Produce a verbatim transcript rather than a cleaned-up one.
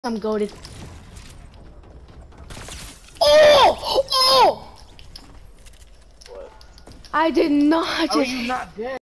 I'm goated. Oh! Oh! What? I did not How are just. you not dead?